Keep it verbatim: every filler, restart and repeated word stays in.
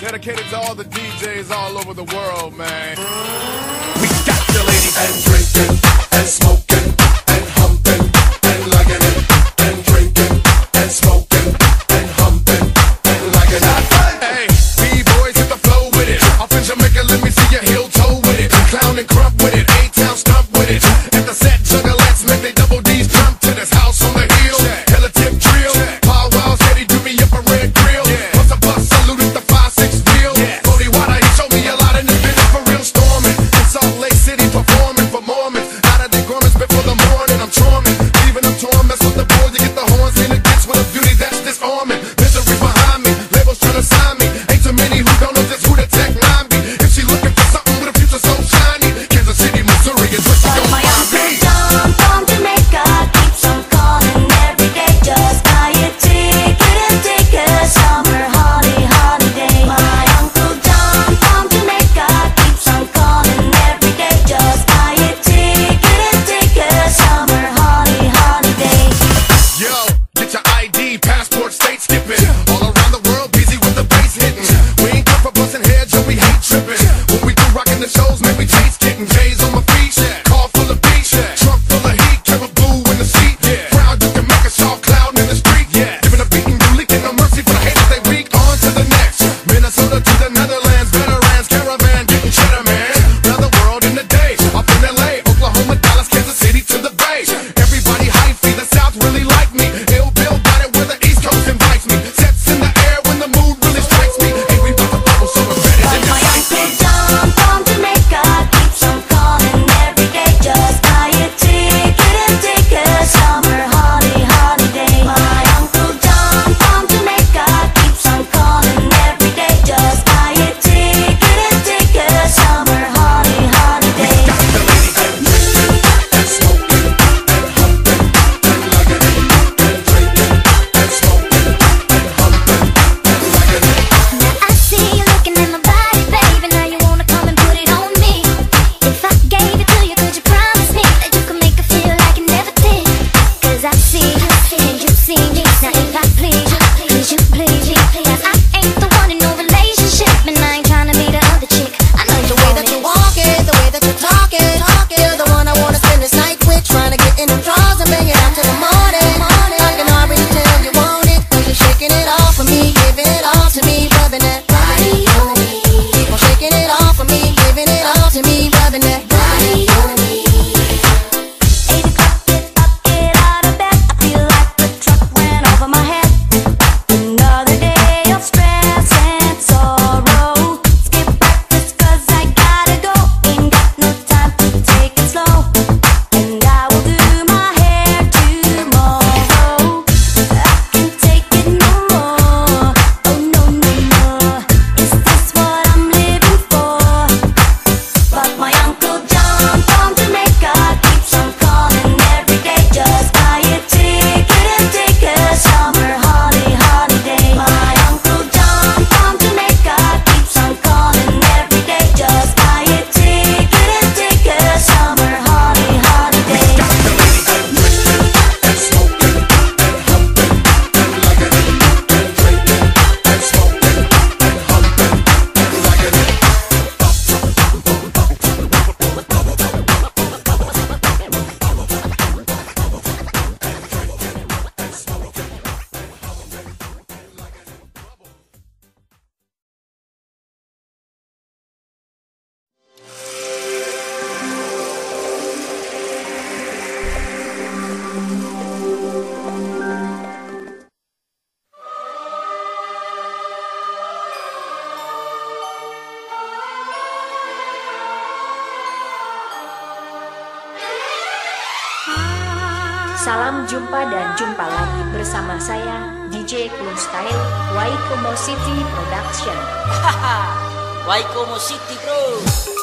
dedicated to all the D Js all over the world, man. We got the ladies and drinking and smoking and humping and liking it and drinking and smoking and humping and liking it. Hey, B-boys hit the flow with it. Off in Jamaica, let me see your heel toe with it. Clown and crump with it, A-town stump with it. At the set, juggalettes make they double D's jump to this house on the hill. Hella tip drill, Paul Wells said he do me up a red grill. Bust a bus, saluted the five six deal. Cody Water, he showed me a lot in this business for real storming. In Salt Lake City performing for Mormons. Out of their garments before the morning, I'm charming. Leaving them torn, mess with the boys, you get the horns in the ditch with a beauty that's disarming. Misery behind me, labels trying to sign me. Ain't too many who don't know just who the tech nine be. If she looking for something with a future so shiny, Kansas City, Missouri is where she gon' find me. John from Jamaica keeps on calling every day. Just buy a ticket and take a summer holiday, holiday. My Uncle John from Jamaica keeps on calling every day. Just buy a ticket and take a summer holiday, holiday. Yo, get your I D, passport, state skipping. All around the world, busy with the bass hitting. We ain't come for busting heads, yo, we hate tripping. When we through rocking the shows, man, we taste getting J's on my feet. Car full of beach, trunk full of heat, caribou in the seat. Proud you can make a shawl cloud in the street. Giving a beating, you leaking, no mercy for the haters, they weak. On to the next, Minnesota to the Netherlands, veterans, caravan, getting cheddar, man. Round the world in the day, up in L A, Oklahoma, Dallas, Kansas City to the Bay. Everybody hyphy, the South really like me. Ill Bill got it where the East Coast invites me. Sets in the air when the mood really strikes me. Ain't we about to bubble, so we're ready to My fight me. Uncle John from Jamaica keeps on calling every day. Just buy a ticket and take a summer holiday, holiday. My Uncle John from Jamaica keeps on calling every day. Just buy a ticket and take a summer holiday, holiday. Got the ladies and drinking and smoking and humping and liking it and drinking and smoking and humping and liking it. I see you looking at my body, baby. Now you wanna come and put it on me. If I gave it to you, could you promise me that you could make it feel like you never did? Cause I see you and you see me. Now if I please you, please you, please you. Cause I ain't the one in no relationship, and I ain't trying to be the other chick. I know you The way want that it. you walk it, the way that you talk it, talk it. You're the one I wanna spend this night with, trying to get in them drawers and bang it out till the morning. I can already tell you want it, cause you're shaking it off for me, giving it all to me, rubbing that body on me. Keep on shaking it off for me, giving it all to me, rubbing that body on me. Eight o'clock, get up, get out of bed. I feel like the truck went over my head. Another day of stress and sorrow. Skip breakfast cause I gotta go. Ain't got no time to take it slow. And I will do my hair tomorrow. I can't take it no more. Oh no, no, no. Is this what I'm living for? But my Uncle John from Jamaica keeps on calling every day. Just buy a ticket and take a summer holiday, holiday. My Uncle John from Jamaica keeps on calling every day. Just buy a ticket and take a summer holiday, holiday. Got the ladies and drinking and smoking and humping and liking it and drinking and smoking and humping and liking it. Salam jumpa dan jumpa lagi bersama saya D J Cool Style Waikomo City Production. Waikomo City bro.